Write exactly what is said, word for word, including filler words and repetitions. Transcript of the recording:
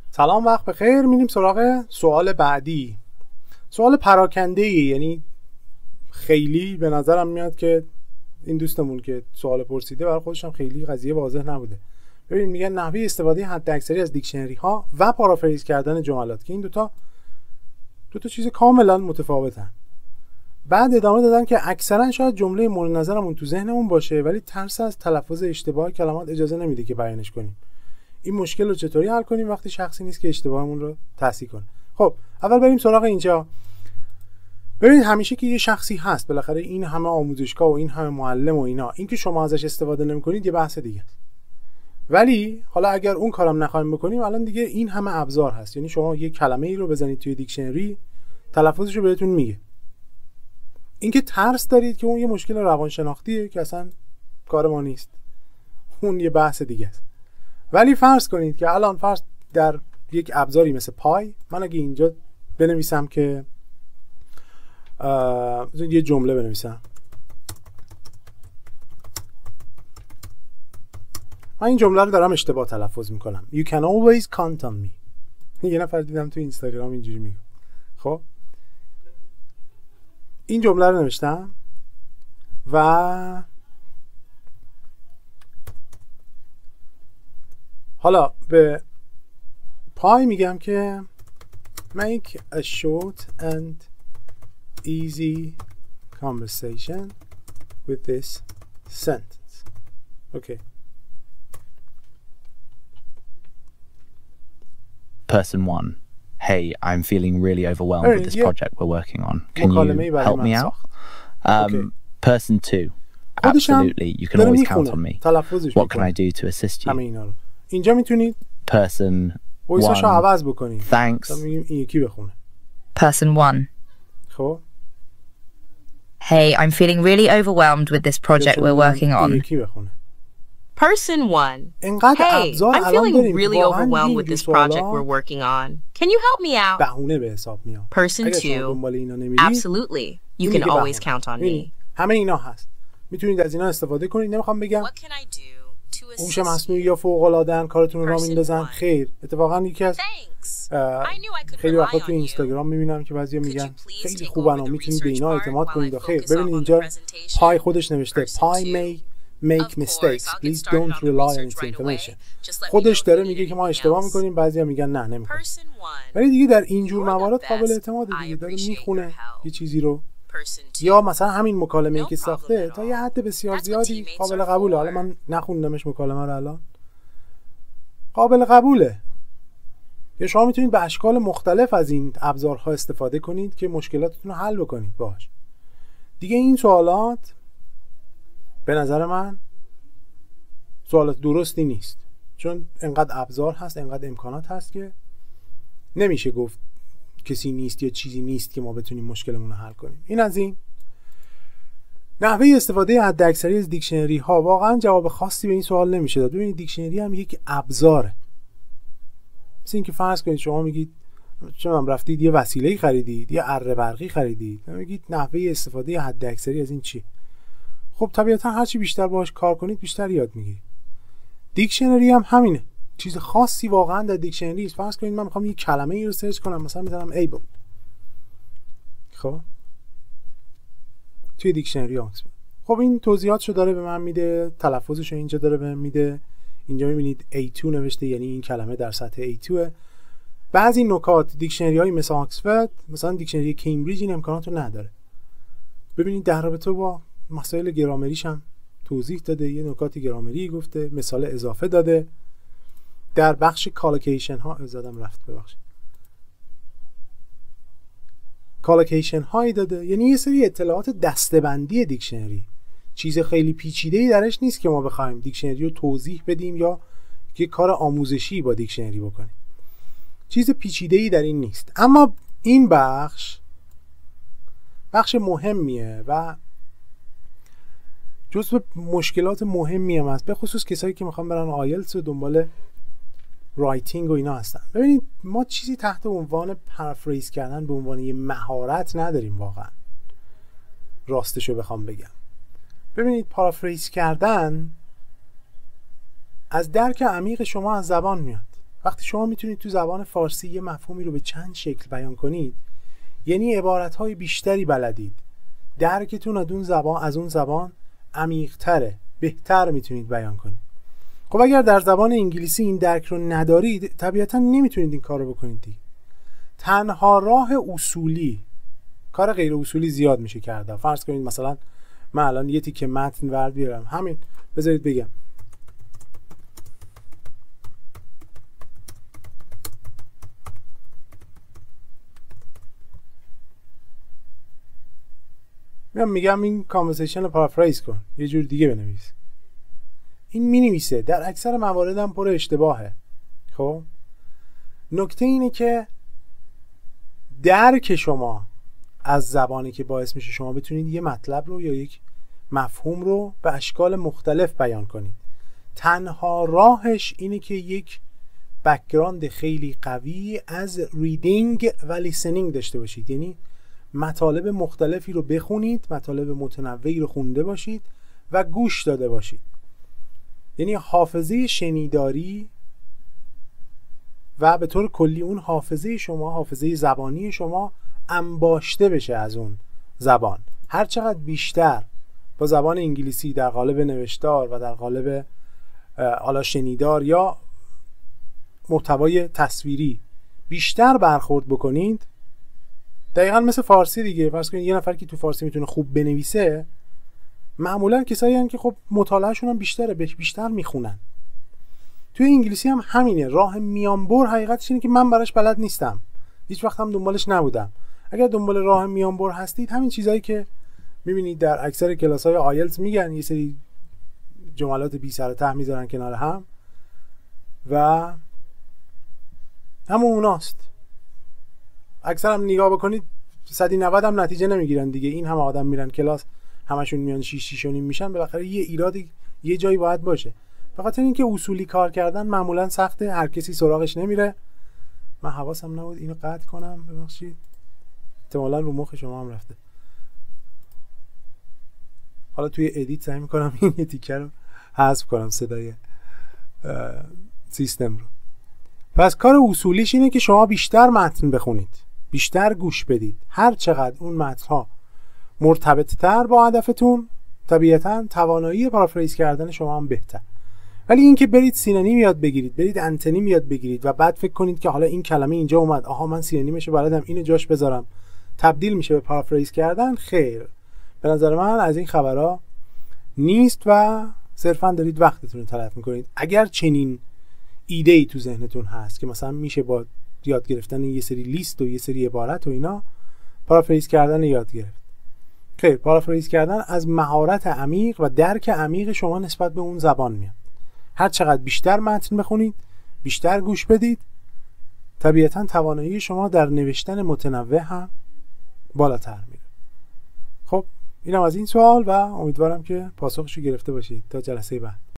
سلام، وقت بخیر. میریم سراغ سوال بعدی. سوال پراکنده ای، یعنی خیلی به نظرم میاد که این دوستمون که سوال پرسیده برای خودش هم خیلی قضیه واضح نبوده. ببین میگن نحوه استفاده حداکثری از دیکشنری ها و پارافریز کردن جملات، که این دوتا دوتا چیز کاملا متفاوتن. بعد ادامه دادن که اکثرا شاید جمله مورد نظرمون تو ذهنمون باشه ولی ترس از تلفظ اشتباه کلمات اجازه نمیده که بیانش کنیم. این مشکل رو چطوری حل کنیم وقتی شخصی نیست که اشتباهمون رو تصحیح کنه؟ خب اول بریم سراغ اینجا. ببینید همیشه که یه شخصی هست، بالاخره این همه آموزشگاه و این همه معلم و اینا، این که شما ازش استفاده نمی‌کنید یه بحث دیگه است. ولی حالا اگر اون کارم نخوایم بکنیم، الان دیگه این همه ابزار هست، یعنی شما یه کلمه ای رو بزنید توی دیکشنری تلفظش رو بهتون میگه. اینکه ترس دارید که اون یه مشکل روانشناختیه که اصلا کار ما نیست، اون یه بحث دیگه است. ولی فرض کنید که الان فرض در یک ابزاری مثل پای، من اگه اینجا بنویسم که یه جمله بنویسم، من این جمله رو دارم اشتباه تلفظ میکنم. You can always count on me. یه نفر دیدم تو اینستاگرام اینجوری میگه. خب این جمله رو نوشتم و حالا به پای میگم که make a short and easy conversation with this sentence. Okay. Person one. Hey, I'm feeling really overwhelmed Hey, with this yeah. project we're working on. Can you help me out? Um, Okay. Person two. Absolutely. You can always count on me. What can I do to assist you? همه اینا رو اینجا میتونید Person وایساشو one. عوض بکنید. Thanks. میگیم این یکی بخونه. Person one. خب Hey, I'm feeling really overwhelmed with this project we're working این on. یکی بخونه. Person one. اینقدر Hey, ابزار I'm الان feeling داریم really که واقعاً overwhelmed این with this جور project سوالا we're working on. Can you help me out? بهونه به حساب میاد. Person اگه شما two. دنبال اینا نمیرید، Absolutely. You این can دیگه always بهونه. count on ببینید، me. همه اینا هست، میتونید از اینا استفاده کنید. نمیخوام بگم What can I do to هوش assist مصنوعی you? یا فوق العاده کارتون رو راه Person میندازن. one. خیر، اتفاقا یکی از Thanks. اه، I knew I could خیلی rely وقتا on تو you. اینستاگرام میبینم که بعضیا Could میگن you please خیلی take خوبن over و the میتونید به research اینا part اعتماد while کنید. I و خیر، focus ببینید on the اینجا presentation? پای خودش نوشته Person پای two. may make Of course, mistakes. I'll get Please started don't on the rely on research its right information. away. Just let me خودش know if داره you میگه need که ما anything اشتباه else. میکنیم، بعضیا میگن نه نمیکنیم. Person one. ولی دیگه در اینجور You're the موارد قابل best. اعتماد I دیگه، داره appreciate میخونه your help. یه چیزی رو، Person two. یا مثلا همین مکالمه‌ای No که problem ساخته at تا یه all. حد بسیار That's what زیادی teammates قابل are قبوله. for. حالا من نخوندمش مکالمه رو الان، قابل قبوله. یا شما میتونید به اشکال مختلف از این ابزارها استفاده کنید که مشکلاتتون رو حل بکنید باهاش. دیگه این سوالات به نظر من سوالات درستی نیست، چون انقدر ابزار هست، انقدر امکانات هست که نمیشه گفت کسی نیست یا چیزی نیست که ما بتونیم مشکلمون رو حل کنیم. این از این. نحوه استفاده حداکثری از دیکشنری ها، واقعا جواب خاصی به این سوال نمیشه داد. ببینید دیکشنری هم یک ابزاره. مثل اینکه فرض کنید شما میگید شما رفتید یه وسیله خریدید، یه اره برقی خریدید، میگید نحوه استفاده حداکثری از این چی؟ خب طبیعتا هر چی بیشتر باهاش کار کنید بیشتر یاد میگیرید. دیکشنری هم همینه، چیز خاصی واقعا در دیکشنری است. فرض کنید من میخوام یه کلمه ای رو سرچ کنم، مثلا میذارم able، خب توی دیکشنری آکسفورد، خب این توضیحاتشو داره به من میده، تلفظشو اینجا داره به من میده. اینجا میبینید ای تو نوشته، یعنی این کلمه در سطح ای تو. بعضی نکات دیکشنری های مثل آکسفورد، مثلا دیکشنری کمبریج، این امکانات رو نداره. ببینید در رابطه با مسائل گرامریش هم توضیح داده، یه نکات گرامری گفته، مثال اضافه داده. در بخش کالوکیشن ها زدم رفت ببخشید کالوکیشن هایی داده، یعنی یه سری اطلاعات دسته‌بندی دیکشنری. چیز خیلی پیچیده‌ای درش نیست که ما بخوایم دیکشنری رو توضیح بدیم یا یه کار آموزشی با دیکشنری بکنیم. چیز پیچیده‌ای در این نیست. اما این بخش بخش مهمیه و جزو مشکلات مهمی هم هست، به خصوص کسایی که میخوان برن آیلتس و دنبال رایتینگ و اینا هستن. ببینید ما چیزی تحت عنوان پرافریز کردن به عنوان یه مهارت نداریم واقعا، راستشو بخوام بگم. ببینید پرافریز کردن از درک عمیق شما از زبان میاد. وقتی شما میتونید تو زبان فارسی یه مفهومی رو به چند شکل بیان کنید، یعنی عبارت‌های بیشتری بلدید، درکتون از اون زبان از اون زبان عمیق‌تره، بهتر میتونید بیان کنید. خب اگر در زبان انگلیسی این درک رو ندارید، طبیعتاً نمیتونید این کار رو بکنید دیگه. تنها راه اصولی، کار غیر اصولی زیاد میشه کرده. فرض کنید مثلا من الان یه تیکه متن ورد بیارم، همین بذارید بگم میام میگم این کانورسیشن رو پارافریز کن، یه جور دیگه بنویس. این مینویسه، در اکثر موارد هم پر اشتباهه. خب نکته اینه که درک شما از زبانی که باعث میشه شما بتونید یه مطلب رو یا یک مفهوم رو به اشکال مختلف بیان کنید. تنها راهش اینه که یک بک‌گراند خیلی قوی از ریدینگ و لیسنینگ داشته باشید، یعنی مطالب مختلفی رو بخونید، مطالب متنوعی رو خونده باشید و گوش داده باشید. یعنی حافظه شنیداری و به طور کلی اون حافظه شما، حافظه زبانی شما انباشته بشه از اون زبان. هر چقدر بیشتر با زبان انگلیسی در قالب نوشتار و در قالب حالا شنیدار یا محتوای تصویری بیشتر برخورد بکنید، دقیقاً مثل فارسی دیگه. فرض کنید یه نفر که تو فارسی میتونه خوب بنویسه، معمولا کسایی هستن که خب مطالعهشون هم بیشتره، بیشتر میخونن. توی انگلیسی هم همینه. راه میانبر حقیقتش اینه که من براش بلد نیستم، هیچ وقت هم دنبالش نبودم. اگر دنبال راه میانبر هستید، همین چیزایی که میبینید در اکثر کلاس‌های آیلتس میگن، یه سری جملات بی سر و ته میذارن کنار هم و همون اوناست. اکثر هم نگاه بکنید صد و نود هم نتیجه نمیگیرن دیگه. این همه آدم میرن کلاس، همشون میان شش شش و نیم میشن، بالاخره یه ایرادی یه جایی باید باشه. فقط اینکه اصولی کار کردن معمولا سخته، هر کسی سراغش نمیره. من حواسم نبود اینو قطع کنم، ببخشید. احتمالاً رو مخ شما هم رفته. حالا توی ادیت سعی میکنم این یه تیکه رو حذف کنم، صدای سیستم رو. پس کار اصولیش اینه که شما بیشتر متن بخونید، بیشتر گوش بدید. هر چقدر اون متن‌ها مرتبط تر با هدفتون، طبیعتاً توانایی پارافریز کردن شما هم بهتر. ولی این که برید سینونیم یاد بگیرید، برید انتونیم یاد بگیرید و بعد فکر کنید که حالا این کلمه اینجا اومد، آها من سینونیمش رو بلدم، اینو جاش بذارم، تبدیل میشه به پارافریز کردن، خیر. به نظر من از این خبرها نیست و صرفاً دارید وقتتون رو تلف میکنید. اگر چنین ایده ای تو ذهنتون هست که مثلا میشه با یاد گرفتن یه سری لیست و یه سری عبارت و اینا پارافریز کردن یاد گرفت، خیر. پارافریز کردن از مهارت عمیق و درک عمیق شما نسبت به اون زبان میاد. هر چقدر بیشتر متن بخونید، بیشتر گوش بدید، طبیعتاً توانایی شما در نوشتن متنوع هم بالاتر میره. خب اینم از این سوال و امیدوارم که پاسخش رو گرفته باشید. تا جلسه بعد.